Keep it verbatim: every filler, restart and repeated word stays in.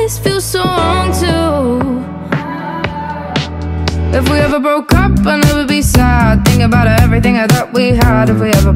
this feels so wrong too. If we ever broke up, I'd never be sad. Think about everything I thought we had. If we ever